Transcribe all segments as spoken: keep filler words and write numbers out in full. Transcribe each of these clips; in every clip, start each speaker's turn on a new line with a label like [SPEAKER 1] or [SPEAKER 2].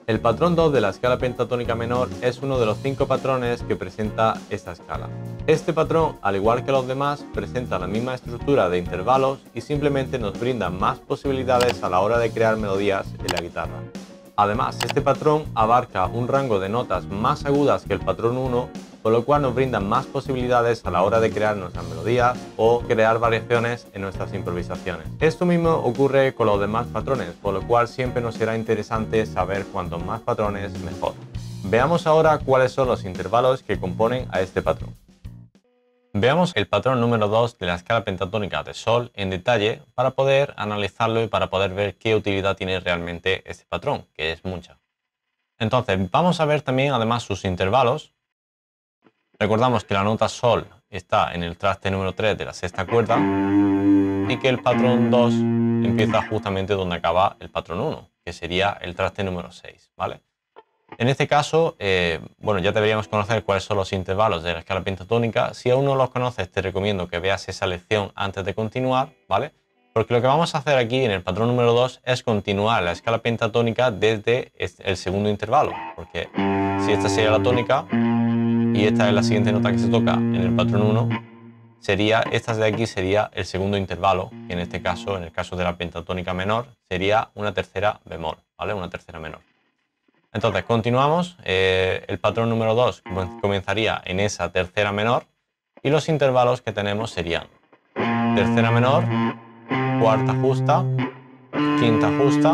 [SPEAKER 1] El patrón dos de la escala pentatónica menor es uno de los cinco patrones que presenta esta escala. Este patrón, al igual que los demás, presenta la misma estructura de intervalos y simplemente nos brinda más posibilidades a la hora de crear melodías en la guitarra. Además, este patrón abarca un rango de notas más agudas que el patrón uno, con lo cual nos brinda más posibilidades a la hora de crear nuestras melodías o crear variaciones en nuestras improvisaciones. Esto mismo ocurre con los demás patrones, por lo cual siempre nos será interesante saber cuantos más patrones mejor. Veamos ahora cuáles son los intervalos que componen a este patrón. Veamos el patrón número dos de la escala pentatónica de Sol en detalle para poder analizarlo y para poder ver qué utilidad tiene realmente este patrón, que es mucha. Entonces, vamos a ver también además sus intervalos. Recordamos que la nota Sol está en el traste número tres de la sexta cuerda y que el patrón dos empieza justamente donde acaba el patrón uno, que sería el traste número seis, ¿vale? En este caso, eh, bueno, ya deberíamos conocer cuáles son los intervalos de la escala pentatónica. Si aún no los conoces, te recomiendo que veas esa lección antes de continuar, ¿vale? Porque lo que vamos a hacer aquí en el patrón número dos es continuar la escala pentatónica desde el segundo intervalo, porque si esta sería la tónica y esta es la siguiente nota que se toca en el patrón uno, sería, esta de aquí sería el segundo intervalo, que en este caso, en el caso de la pentatónica menor, sería una tercera bemol, ¿vale? Una tercera menor. Entonces, continuamos. Eh, el patrón número dos comenzaría en esa tercera menor y los intervalos que tenemos serían tercera menor, cuarta justa, quinta justa,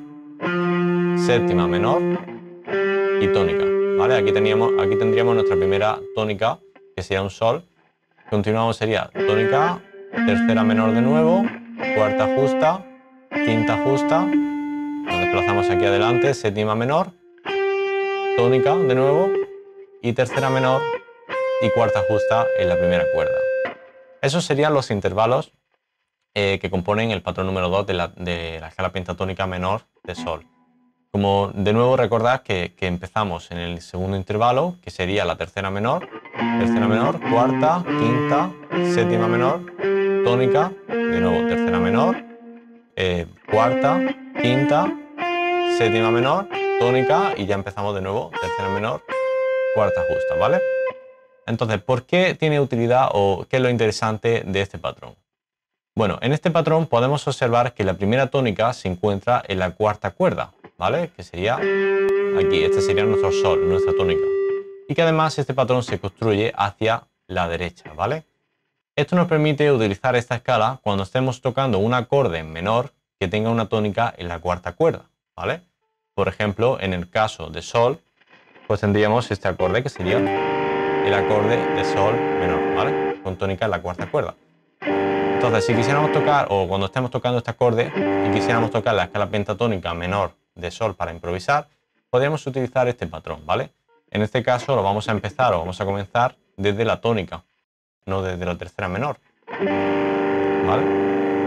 [SPEAKER 1] séptima menor y tónica, ¿vale? Aquí, teníamos, aquí tendríamos nuestra primera tónica, que sería un Sol. Continuamos, sería tónica, tercera menor de nuevo, cuarta justa, quinta justa, nos desplazamos aquí adelante, séptima menor, tónica de nuevo y tercera menor y cuarta justa en la primera cuerda. Esos serían los intervalos eh, que componen el patrón número dos de la, de la escala pentatónica menor de Sol. Como de nuevo recordad que, que empezamos en el segundo intervalo, que sería la tercera menor, tercera menor, cuarta, quinta, séptima menor, tónica, de nuevo tercera menor, eh, cuarta, quinta, séptima menor, tónica y ya empezamos de nuevo, tercera menor, cuarta justa, ¿vale? Entonces, ¿por qué tiene utilidad o qué es lo interesante de este patrón? Bueno, en este patrón podemos observar que la primera tónica se encuentra en la cuarta cuerda, ¿vale? Que sería aquí, este sería nuestro Sol, nuestra tónica. Y que además este patrón se construye hacia la derecha, ¿vale? Esto nos permite utilizar esta escala cuando estemos tocando un acorde menor que tenga una tónica en la cuarta cuerda, ¿vale? Por ejemplo, en el caso de Sol, pues tendríamos este acorde que sería el acorde de Sol menor, ¿vale? Con tónica en la cuarta cuerda. Entonces, si quisiéramos tocar, o cuando estemos tocando este acorde y quisiéramos tocar la escala pentatónica menor de Sol para improvisar, podríamos utilizar este patrón, ¿vale? En este caso lo vamos a empezar o vamos a comenzar desde la tónica, no desde la tercera menor, ¿vale?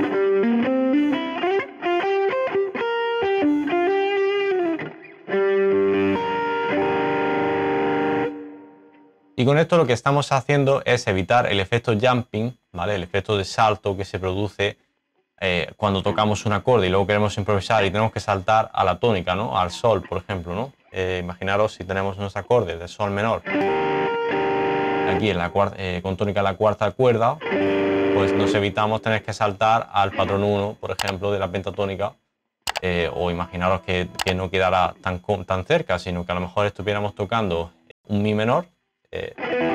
[SPEAKER 1] Y con esto lo que estamos haciendo es evitar el efecto jumping, ¿vale? El efecto de salto que se produce eh, cuando tocamos un acorde y luego queremos improvisar y tenemos que saltar a la tónica, ¿no? Al Sol, por ejemplo, ¿no? Eh, imaginaros si tenemos unos acordes de Sol menor aquí en la cuarta, eh, con tónica en la cuarta cuerda, pues nos evitamos tener que saltar al patrón uno, por ejemplo, de la pentatónica. Eh, o imaginaros que, que no quedara tan, tan cerca, sino que a lo mejor estuviéramos tocando un Mi menor. Eh,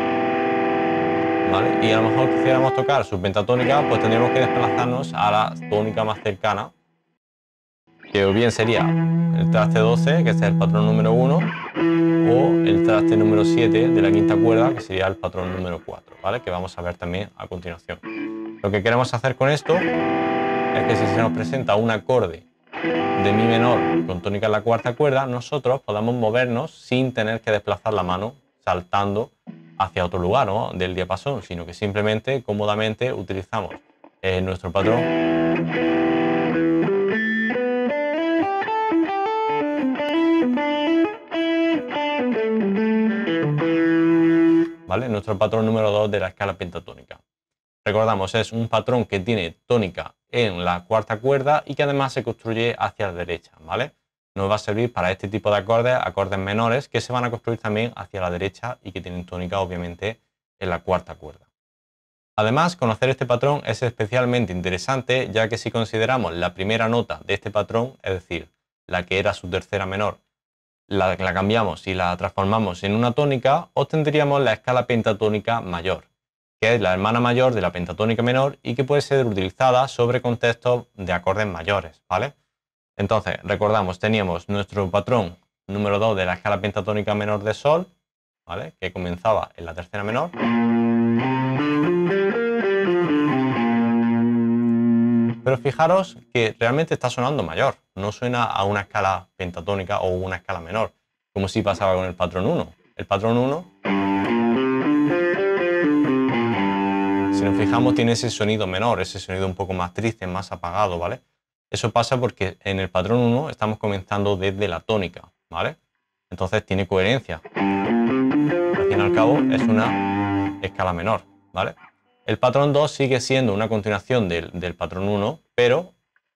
[SPEAKER 1] ¿vale? Y a lo mejor quisiéramos tocar subpentatónica, pues tendríamos que desplazarnos a la tónica más cercana, que o bien sería el traste doce, que es el patrón número uno, o el traste número siete de la quinta cuerda, que sería el patrón número cuatro, ¿vale? Que vamos a ver también a continuación. Lo que queremos hacer con esto es que si se nos presenta un acorde de Mi menor con tónica en la cuarta cuerda, nosotros podamos movernos sin tener que desplazar la mano saltando hacia otro lugar, ¿no? Del diapasón, sino que simplemente, cómodamente, utilizamos eh, nuestro patrón ¿vale? Nuestro patrón número dos de la escala pentatónica. Recordamos, es un patrón que tiene tónica en la cuarta cuerda y que además se construye hacia la derecha, ¿vale? nos va a servir para este tipo de acordes, acordes menores, que se van a construir también hacia la derecha y que tienen tónica obviamente en la cuarta cuerda. Además, conocer este patrón es especialmente interesante, ya que si consideramos la primera nota de este patrón, es decir, la que era su tercera menor, la, la cambiamos y la transformamos en una tónica, obtendríamos la escala pentatónica mayor, que es la hermana mayor de la pentatónica menor y que puede ser utilizada sobre contextos de acordes mayores, ¿vale? Entonces, recordamos, teníamos nuestro patrón número dos de la escala pentatónica menor de Sol, ¿vale? Que comenzaba en la tercera menor. Pero fijaros que realmente está sonando mayor, no suena a una escala pentatónica o una escala menor, como si pasaba con el patrón uno. El patrón uno, si nos fijamos, tiene ese sonido menor, ese sonido un poco más triste, más apagado, ¿vale? Eso pasa porque en el patrón uno estamos comenzando desde la tónica, ¿vale? Entonces tiene coherencia. Al fin y al cabo es una escala menor, ¿vale? El patrón dos sigue siendo una continuación del, del patrón uno, pero,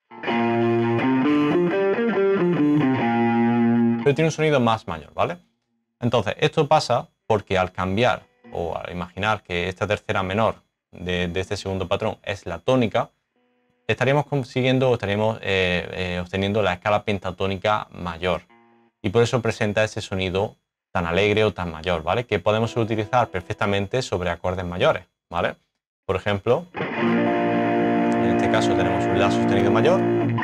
[SPEAKER 1] pero tiene un sonido más mayor, ¿vale? Entonces, esto pasa porque al cambiar o al imaginar que esta tercera menor de, de este segundo patrón es la tónica, estaríamos consiguiendo o estaríamos eh, eh, obteniendo la escala pentatónica mayor. Y por eso presenta ese sonido tan alegre o tan mayor, ¿vale? Que podemos utilizar perfectamente sobre acordes mayores, ¿vale? Por ejemplo, en este caso tenemos un La sostenido mayor.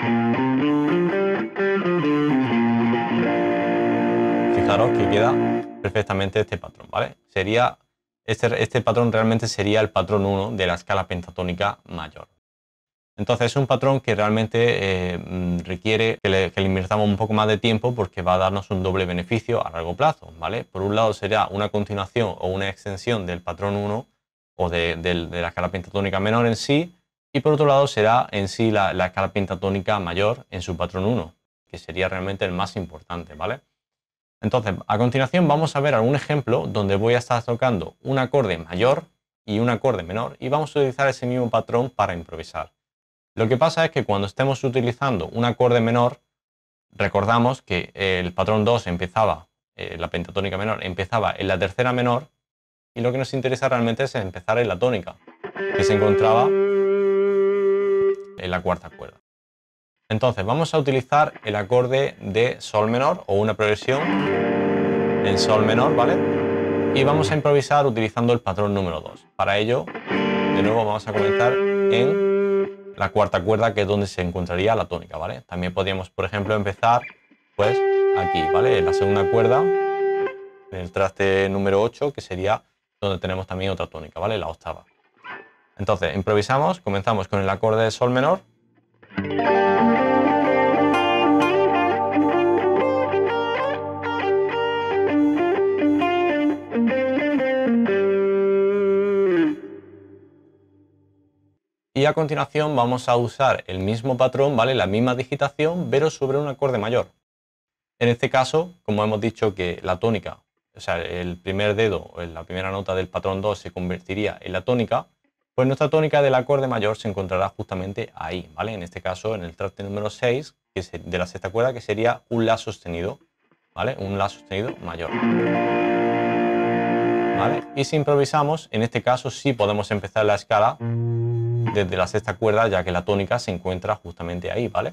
[SPEAKER 1] Fijaros que queda perfectamente este patrón, ¿vale? Sería, este, este patrón realmente sería el patrón uno de la escala pentatónica mayor. Entonces es un patrón que realmente eh, requiere que le, que le invirtamos un poco más de tiempo porque va a darnos un doble beneficio a largo plazo, ¿vale? Por un lado será una continuación o una extensión del patrón uno o de, de, de la escala pentatónica menor en sí, y por otro lado será en sí la, la escala pentatónica mayor en su patrón uno, que sería realmente el más importante, ¿vale? Entonces, a continuación vamos a ver algún ejemplo donde voy a estar tocando un acorde mayor y un acorde menor y vamos a utilizar ese mismo patrón para improvisar. Lo que pasa es que cuando estemos utilizando un acorde menor, recordamos que el patrón dos empezaba, eh, la pentatónica menor empezaba en la tercera menor, y lo que nos interesa realmente es empezar en la tónica, que se encontraba en la cuarta cuerda. Entonces vamos a utilizar el acorde de Sol menor o una progresión en Sol menor, ¿vale? Y vamos a improvisar utilizando el patrón número dos. Para ello, de nuevo vamos a comenzar en la cuarta cuerda, que es donde se encontraría la tónica, ¿vale? También podríamos, por ejemplo, empezar pues aquí, ¿vale? En la segunda cuerda, en el traste número ocho, que sería donde tenemos también otra tónica, ¿vale? La octava. Entonces, improvisamos, comenzamos con el acorde de Sol menor. Y a continuación vamos a usar el mismo patrón, ¿vale? La misma digitación, pero sobre un acorde mayor. En este caso, como hemos dicho que la tónica, o sea, el primer dedo o la primera nota del patrón dos se convertiría en la tónica, pues nuestra tónica del acorde mayor se encontrará justamente ahí, ¿vale? En este caso, en el traste número seis, que es de la sexta cuerda, que sería un La sostenido, ¿vale? Un La sostenido mayor. ¿Vale? Y si improvisamos, en este caso sí podemos empezar la escala desde la sexta cuerda, ya que la tónica se encuentra justamente ahí, ¿vale?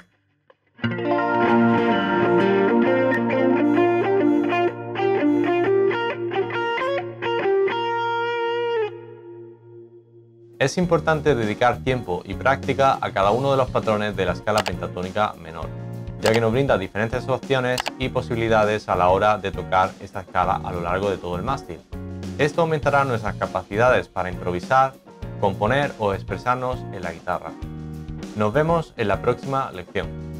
[SPEAKER 1] Es importante dedicar tiempo y práctica a cada uno de los patrones de la escala pentatónica menor, ya que nos brinda diferentes opciones y posibilidades a la hora de tocar esta escala a lo largo de todo el mástil. Esto aumentará nuestras capacidades para improvisar, componer o expresarnos en la guitarra. Nos vemos en la próxima lección.